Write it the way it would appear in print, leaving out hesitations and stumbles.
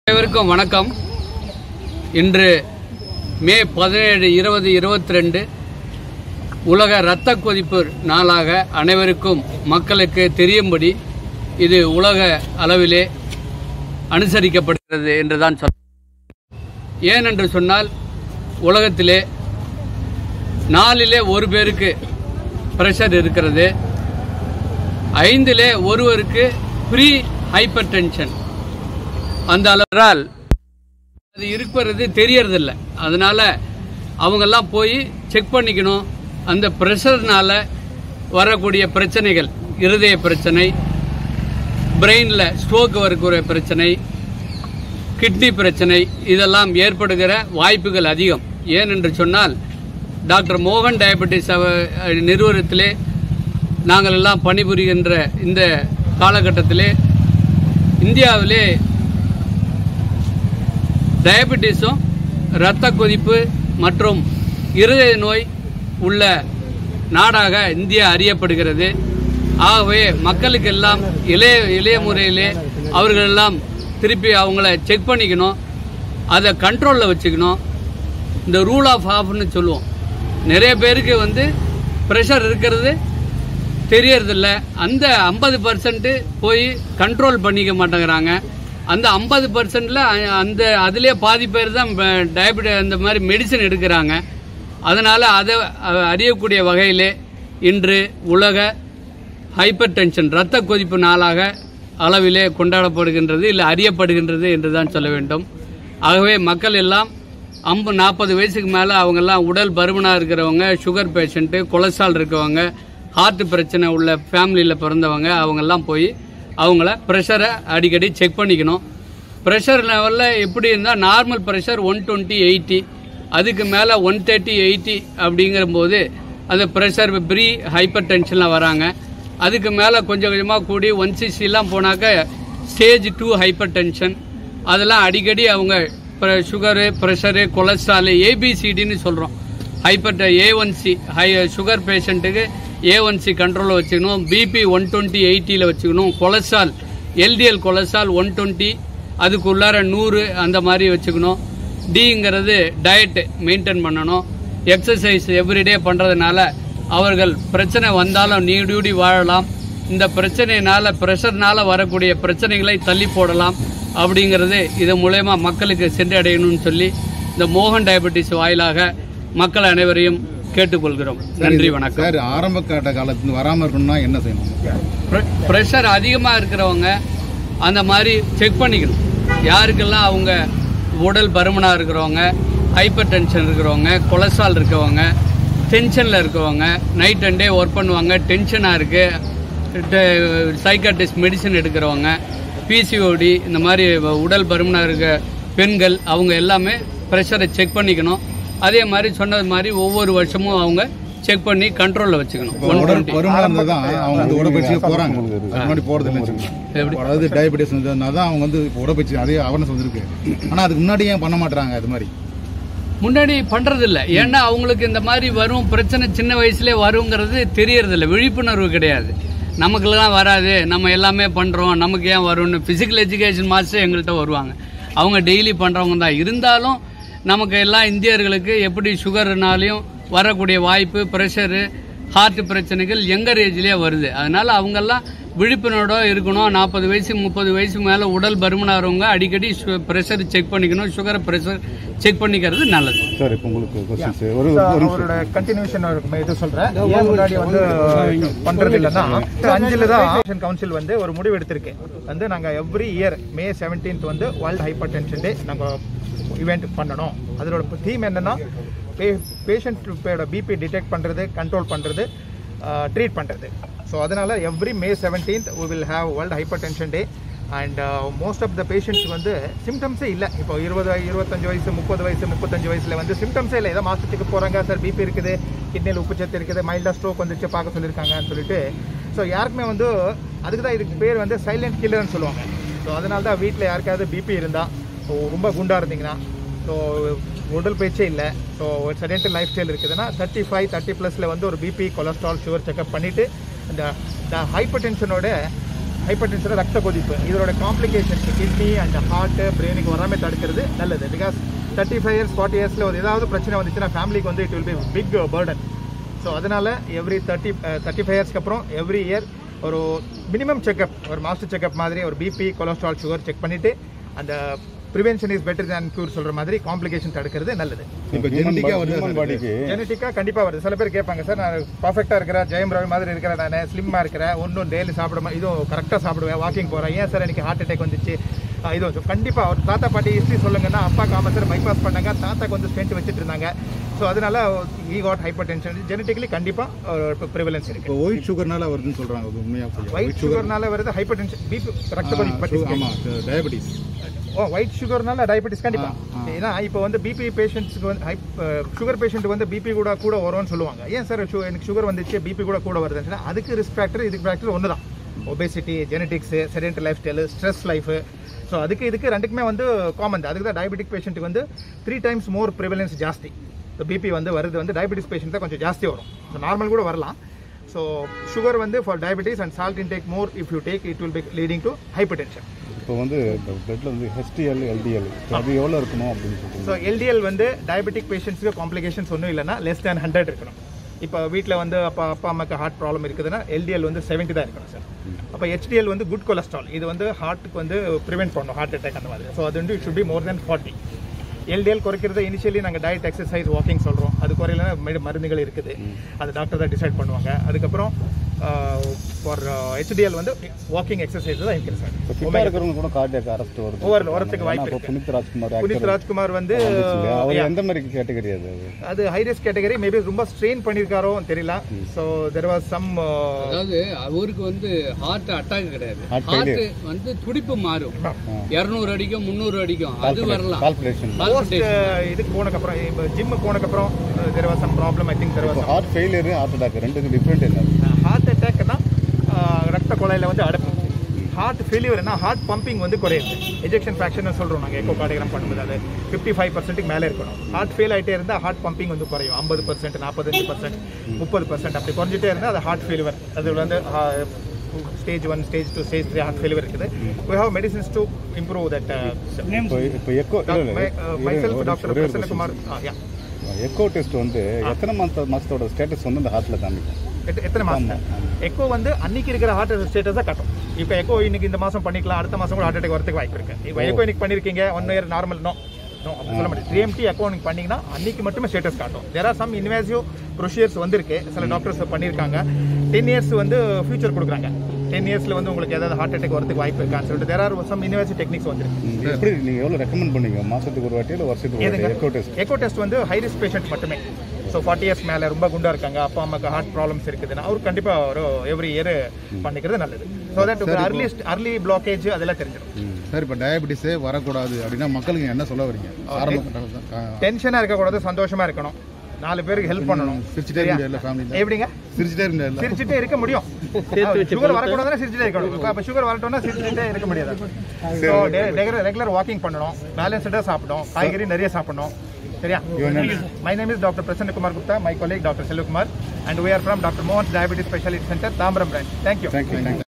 அனைவருக்கும் வணக்கம். இன்று மே 17, 2022 உலக இரத்த கொதிப்பு நாளாக அனைவருக்கும் மக்களுக்கு தெரியும்படி இது உலக அளவிலே அனுசரிக்கப்படுகிறது என்றுதான் சொல்ல. ஏனென்று சொன்னால் உலகத்திலே 4 ஒரு பேருக்கு பிரஷர் இருக்கிறது, 5 ஒருவருக்கு ப்ரீ ஹைப்பர் டென்ஷன். அந்த அளவால் அது இருக்கிறது தெரியறதில்லை. அதனால அவங்கெல்லாம் போய் செக் பண்ணிக்கணும். அந்த ப்ரெஷர்னால வரக்கூடிய பிரச்சனைகள், இருதய பிரச்சனை, பிரெயினில் ஸ்ட்ரோக் வரக்கூடிய பிரச்சனை, கிட்னி பிரச்சனை, இதெல்லாம் ஏற்படுகிற வாய்ப்புகள் அதிகம். ஏனென்று சொன்னால் டாக்டர் மோகன் டயபெட்டிஸ் நிறுவனத்திலே நாங்கள் எல்லாம் பணிபுரிகின்ற இந்த காலகட்டத்திலே இந்தியாவிலே டயபெட்டிஸும் இரத்த கொதிப்பு மற்றும் இருதய நோய் உள்ள நாடாக இந்தியா அறியப்படுகிறது. ஆகவே மக்களுக்கெல்லாம் இளைய முறையிலே அவர்களெல்லாம் திருப்பி அவங்கள செக் பண்ணிக்கணும், அதை கண்ட்ரோலில் வச்சுக்கணும். இந்த ரூல் ஆஃப் ஹாஃப்னு சொல்லுவோம். நிறைய பேருக்கு ப்ரெஷர் இருக்கிறது தெரியறதில்ல. அந்த 50% போய் கண்ட்ரோல் பண்ணிக்க மாட்டேங்கிறாங்க. அந்த 50%ல அந்த அதிலே பாதி பேர் தான் டயபெட்டிஸ் அந்த மாதிரி மெடிசன் எடுக்கிறாங்க. அதனால அதை அறியக்கூடிய வகையிலே இன்று உலக ஹைப்பர் டென்ஷன் இரத்த கொதிப்பு நாளாக அளவிலே கொண்டாடப்படுகின்றது, இல்லை அறியப்படுகின்றது என்று தான் சொல்ல வேண்டும். ஆகவே மக்கள் எல்லாம் 40 வயசுக்கு மேலே அவங்கெல்லாம் உடல் பருமனாக இருக்கிறவங்க, சுகர் பேஷண்ட்டு, கொலஸ்ட்ரால் இருக்கவங்க, ஹார்ட் பிரச்சனை உள்ள ஃபேமிலியில் பிறந்தவங்க, அவங்கெல்லாம் போய் அவங்கள ப்ரெஷரை அடிக்கடி செக் பண்ணிக்கணும். ப்ரெஷர் லெவலில் எப்படி இருந்தால் நார்மல் ப்ரெஷர் 120/80, அதுக்கு மேலே 130/80 அப்படிங்கிற போது அந்த ப்ரெஷர் ப்ரீ ஹைப்பர் டென்ஷனில் வராங்க. அதுக்கு மேலே கொஞ்சம் கொஞ்சமாக கூடி 160 போனாக்க ஸ்டேஜ் 2 ஹைப்பர் டென்ஷன். அதெல்லாம் அடிக்கடி அவங்க சுகரு, ப்ரெஷரு, கொலஸ்ட்ரால், ஏபிசிடின்னு சொல்கிறோம். A1C சுகர் பேஷண்ட்டுக்கு A1C கண்ட்ரோலில் வச்சுக்கணும். பிபி 120/80 வச்சுக்கணும். கொலஸ்ட்ரால் எல்டிஎல் கொலஸ்ட்ரால் 120, அதுக்குள்ளார 100 அந்த மாதிரி வச்சுக்கணும். டிங்கிறது டயட் மெயின்டைன் பண்ணணும். எக்ஸசைஸ் எவ்ரிடே பண்ணுறதுனால அவர்கள் பிரச்சனை வந்தாலும் நீடூடி வாழலாம். இந்த பிரச்சனையினால ப்ரெஷர்னால வரக்கூடிய பிரச்சனைகளை தள்ளி போடலாம். அப்படிங்கிறது இது மூலமா மக்களுக்கு சென்றடையணும்னு சொல்லி இந்த மோகன் டயபெட்டிஸ் வாயிலாக மக்கள் அனைவரையும் கேட்டுக்கொள்கிறோம். நன்றி, வணக்கம். ஆரம்ப கட்ட காலத்துல வராமல் இருக்கணும்னா என்ன செய்யணும்? ப்ரெஷர் அதிகமாக இருக்கிறவங்க அந்த மாதிரி செக் பண்ணிக்கணும். யாருக்கெல்லாம் அவங்க உடல் பருமனாக இருக்கிறவங்க, ஹைப்பர் டென்ஷன் இருக்கிறவங்க, கொலஸ்ட்ரால் இருக்கவங்க, டென்ஷனில் இருக்கவங்க, நைட் அண்ட் டே ஒர்க் பண்ணுவாங்க, டென்ஷனாக இருக்குது, சைக்காட்ரிஸ்ட் மெடிசன் எடுக்கிறவங்க, பிசிஓடி இந்த மாதிரி உடல் பருமனாக இருக்க பெண்கள், அவங்க எல்லாமே ப்ரெஷரை செக் பண்ணிக்கணும். அதே மாதிரி சொன்னது மாதிரி ஒவ்வொரு வருஷமும் அவங்க செக் பண்ணி கண்ட்ரோலில் வச்சுக்கணும். அதாவது டயபெட்டிஸ் தான் அவங்க உடற்பயிற்சி அதே அவேர்னஸ் வந்திருக்கு. ஆனால் அதுக்கு முன்னாடி ஏன் பண்ண மாட்டாங்க? அது மாதிரி முன்னாடி பண்றதில்லை. ஏன்னா அவங்களுக்கு இந்த மாதிரி வரும் பிரச்சனை சின்ன வயசுலேயே வருங்கிறது தெரியறதில்ல, விழிப்புணர்வு கிடையாது. நமக்குலாம் வராது, நம்ம எல்லாமே பண்ணுறோம், நமக்கு ஏன் வரும்னு ஃபிசிக்கல் எஜுகேஷன் மாஸ்டர் எங்கள்கிட்ட வருவாங்க. அவங்க டெய்லி பண்ணுறவங்க தான். இருந்தாலும் நமக்கு எல்லாம் இந்தியர்களுக்கு எப்படி சுகர்னாலையும் வரக்கூடிய வாய்ப்பு, ப்ரெஷரு, ஹார்ட் பிரச்சனைகள் யங்கர் ஏஜ்லேயே வருது. அதனால் அவங்கெல்லாம் விழிப்புணர்வோட இருக்கணும். 40 வயசு 30 வயசு மேலே உடல் பருமனாகிறவங்க அடிக்கடி ப்ரெஷர் செக் பண்ணிக்கணும், சுகர் ப்ரெஷர் செக் பண்ணிக்கிறது நல்லது. சார், இப்போ உங்களுக்கு அவரோட கண்டினியூஷன் இது சொல்கிறேன். ஏன் முன்னாடி பண்ணுறது இல்லைன்னா 5 தான் கவுன்சில் ஒரு முடிவு எடுத்திருக்கு. நாங்கள் every year May 17th world hypertension day நாங்கள் இவெண்ட் பண்ணணும். அதோட தீம் என்னன்னா பேஷண்ட்டோட பிபி டிடெக்ட் பண்ணுறது, கண்ட்ரோல் பண்ணுறது, ட்ரீட் பண்ணுறது. ஸோ அதனால் every May 17th we will have World Hypertension Day. And most of the patients சிம்டம்ஸே இல்லை. இப்போ 20, 25 வயசு, 30 வயசு, 35 வயசில் சிம்டம்ஸே இல்லை. ஏதோ மாதத்துக்கு போகிறாங்க, சார் பிபி இருக்குது, கிட்னியில் உப்புச்சத்து இருக்குது, மைல்டாக ஸ்ட்ரோக் வந்துச்சு, பார்க்க சொல்லியிருக்காங்கன்னு சொல்லிட்டு. ஸோ யாருக்குமே அதுக்கு தான் இதுக்கு பேர் சைலண்ட் கில்லர்னு சொல்லுவாங்க. ஸோ அதனால தான் வீட்டில் யாருக்காவது பிபி இருந்தால், ரொம்ப குண்டாக இருந்தீங்கன்னா, ஸோ உடல் பயிற்சியே இல்லை, ஸோ ஒரு செடென்டரி லைஃப் ஸ்டைல் இருக்குதுன்னா 35, 30+ ஒரு பிபி, கொலஸ்ட்ரால், சுகர் செக்அப் பண்ணிவிட்டு இந்த ஹைப்பர் டென்ஷனோட ஹைப்பர்டென்ஷன் ரத்த கொதிப்பு இதோட காம்ப்ளிகேஷன்ஸ் கிட்னி அண்ட் ஹார்ட் பிரெயினுக்கு வராமல் தடுக்கிறது நல்லது. பிகாஸ் 35 இயர்ஸ் 40 இயர்ஸில் ஒரு ஏதாவது பிரச்சனை வந்துச்சுன்னா ஃபேமிலிக்கு வந்து it will be big burden. So அதனால் எவ்ரி 35 இயர்ஸ்க்கு அப்புறம் எவ்ரி இயர் ஒரு மினிமம் செக்அப், ஒரு மாஸ்டர் செக்அப் மாதிரி ஒரு பிபி கொலஸ்ட்ரால் சுகர் செக் பண்ணிவிட்டு அந்த prevention is better than cure சொல்கிற மாதிரி காம்ப்ளிகேஷன் தடுக்கிறது நல்லது. இப்போ ஜெனட்டிக்காக கண்டிப்பாக வருது. சில பேர் கேட்பாங்க, சார் நான் பர்ஃபெக்டாக இருக்கிறேன், ஜெயம் ரவி மாதிரி இருக்கிறேன், நான் ஸ்லிம்மாக இருக்கிறேன், ஒன்றும் டெய்லி சாப்பிடுவேன், இதுவும் கரெக்டாக சாப்பிடுவேன், வாக்கிங் போகிறேன், ஏன் சார் எனக்கு ஹார்ட் அட்டாக் வந்துச்சு? இது கண்டிப்பாக ஒரு தாத்தா பாட்டி ஹிஸ்ட்ரி சொல்லுங்கன்னா, அப்பா காமசர் பைபாஸ் பண்ணாங்க, தாத்தாக்கு வந்து ஸ்டென்ட் வச்சுட்டு இருந்தாங்க. ஸோ அதனால he got hypertension genetically கண்டிப்பாக ப்ரிவலன்ஸ் இருக்குது. ஒயிட் சுகர்னால வருதுன்னு சொல்கிறாங்க, உண்மையாக? ஒயிட் சுகர்னால வருது ஹைப்பர் டென்ஷன், பிபி ரத்த கொதிப்பு, டயபெட்டிஸ். ஒயிட் சுகர்னால டயபெட்டிஸ் கண்டிப்பா. ஏன்னா இப்போ வந்து பிபி பேஷண்ட்ஸ்க்கு வந்து சுகர் பேஷண்ட் வந்து பிபி கூட வரும்னு சொல்லுவாங்க. ஏன் சார் எனக்கு சுகர் வந்துச்சு பிபி கூட வருதுன்னு, அதுக்கு ரிஸ்க் ஃபேக்டர் இதுக்கு ஃபேக்டர் ஒன்று தான். Obesity, genetics, sedentary lifestyle, stress life. So இதுக்கு ரெண்டுக்குமே வந்து காமன் தான். அதுக்கு தான் டயபெட்டிக் பேஷண்ட்டுக்கு வந்து 3 times மோர் ப்ரிவலன்ஸ் ஜாஸ்தி. ஸோ பிபி வந்து வருது வந்து டயபெட்டிஸ் பேஷண்ட் தான் கொஞ்சம் ஜாஸ்தி வரும். ஸோ நார்மல் கூட வரலாம். ஸோ சுகர் வந்து for diabetes and salt intake more if you take it will be leading to hypertension. இப்போ வந்து பிளட்ல வந்து HDL LDL அது எவ்வளோ இருக்கணும் அப்படின்னு சொல்லுங்க. ஸோ LDL வந்து டயபெட்டிக் பேஷண்ட்ஸ்க்கு காம்ப்ளிகேஷன்ஸ் ஒன்றும் இல்லைன்னா less than 100 இருக்கணும். இப்போ வீட்டில் வந்து அப்பா அம்மாக்கு ஹார்ட் ப்ராப்ளம் இருக்குதுன்னா LDL வந்து 70 தான் இருக்கணும் சார். அப்போ HDL வந்து குட் கொலஸ்ட்ரால், இது வந்து ஹார்ட்டுக்கு வந்து ப்ரிவென்ட் பண்ணும் ஹார்ட் அட்டாக் அந்த மாதிரி. ஸோ அது வந்து it should be more then 40. LDL குறைக்கிறது இனிஷியலி நாங்கள் டயட், எக்ஸசைஸ், வாக்கிங் சொல்கிறோம். அது குறையிலனா மருந்துகள் இருக்குது, அது டாக்டர் தான் டிசைட் பண்ணுவாங்க. அதுக்கப்புறம் ஃபார் HDL வந்து வாக்கிங் எக்ஸசைஸ் தான் இருக்குது சார். ஃபிட்டா இருக்கிறவங்க கூட கார்டியாக் அரெஸ்ட் வருது, வரதுக்கு வாய்ப்பு இருக்கு. புனித் ராஜ்குமார் வந்து அவர் எந்த மாதிரி கேட்டகரி? அது ஹை ரிஸ்க் கேட்டகரி. மேபி ரொம்ப ஸ்ட்ரெயின் பண்ணியிருக்காரோ தெரியல. ஸோ தெர் வாஸ் சம், அதாவது அவருக்கு வந்து ஹார்ட் அட்டாக் கிடையாது, ஹார்ட் வந்து துடிப்பு மாறும், 200 அடிக்கும் 300 அடிக்கும், அது வரலாம். இதுக்கு போனதுக்கப்புறம் ஜிம்முக்கு போனதுக்கப்புறம் there was some problem. I think there was heart failure, heart attack ரெண்டுக்கு டிஃப்ரெண்ட் என்ன? ஹார்ட் அட்டாக்னா ரத்த குழாயில் வந்து அடைப்பு. ஹார்ட் ஃபெயிலியர்னா ஹார்ட் பம்பிங் வந்து குறையுது. எஜெக்ஷன் ஃப்ராக்ஷன் சொல்கிறோம் நாங்கள் எக்கோ கார்டியோகிராம் பண்ணும்போது, அது 55% மேலே இருக்கணும். ஹார்ட் ஃபெயில் ஆகிட்டே இருந்தால் ஹார்ட் பம்பிங் வந்து குறையும். 50%, 45%, 30% அப்படி குறைஞ்சிட்டே இருந்தால் அது ஹார்ட் ஃபெயிலியர். அது வந்து stage 1, stage 2, stage 3 heart failure இருக்குது. We have medicines to improve that. இப்போ echo myself Dr. Mohans. Echo test வந்து எத்தனை மாசத்தோட ஸ்டேட்டஸ் வந்து அந்த ஹார்ட்ல காமிக்கும்? எத்தனை மாசம் எக்கோ வந்து அன்னைக்கு இருக்கிற ஹார்ட் ஸ்டேட்டஸா காட்டும். இப்போ எக்கோ இன்னைக்கு இந்த மாசம் பண்ணிக்கலாம், அடுத்த மாசம் கூட ஹார்ட் அட்டாக் வரதுக்கு வாய்ப்பு இருக்கு. இப்போ எக்கோ இன்னைக்கு பண்ணிருக்கீங்க 1 year நார்மல், நோ அப்படி சொல்ல முடியாது. 3MT எக்கோ நீங்க பண்ணீங்கன்னா அன்னைக்கு மட்டுமே ஸ்டேட்டஸ் காட்டும். There are some invasive procedures வந்திருக்கு, சில டாக்டர்ஸ் பண்ணியிருக்காங்க. 10 years வந்து ஃபியூச்சர் கொடுக்குறாங்க. 10 yearsல வந்து உங்களுக்கு ஏதாவது ஹார்ட் அட்டாக் வரதுக்கு வாய்ப்பு இருக்கான்னு சொல்லிட்டு there are some invasive techniques வந்துருக்கு. எப்படி நீங்க எவ்வளவு ரெக்கமெண்ட் பண்ணீங்க? மாசத்துக்கு ஒரு வாட்டி இல்ல வருஷத்துக்கு ஒரு வாட்டி எக்கோ டெஸ்ட்? எக்கோ டெஸ்ட் வந்து ஹை ரிஸ்க் பேஷண்ட் மட்டுமே. ஸோ 40 years மேலே ரொம்ப குண்டா இருக்காங்க, அப்பா அம்மாக்கு ஹார்ட் ப்ராப்ளம்ஸ் இருக்குதுன்னா அவர் கண்டிப்பாக ஒரு எவ்ரி இயர் பண்ணிக்கிறது நல்லது. ஸோ தட் அர்லி பிளாக்கேஜ் அதெல்லாம் தெரிஞ்சிடும். சார் இப்போ டயபெட்டிஸே வரக்கூடாது அப்படின்னா மக்களுக்கு என்ன சொல்ல வரீங்க? டென்ஷனாக இருக்கக்கூடாது, சந்தோஷமா இருக்கணும், 4 பேருக்கு ஹெல்ப் பண்ணணும். எப்படிங்க சிரிச்சுட்டே இருக்க முடியும்? சுகர் வரக்கூடாதுன்னா சிரிச்சுட்டே இருக்கணும். இப்போ சுகர் வரட்டோம்னா சிரிச்சுட்டே இருக்க முடியாது. ஸோ ரெகுலர் வாக்கிங் பண்ணணும், பேலன்ஸ்டாக சாப்பிடணும், காய்கறி நிறைய சாப்பிடணும். சரியா? My name is Dr. Prasanna Kumar Gupta, my colleague Dr. Selvakumar, and we are from Dr. Mohans Diabetes Specialty Center, Tambaram branch. Thank you.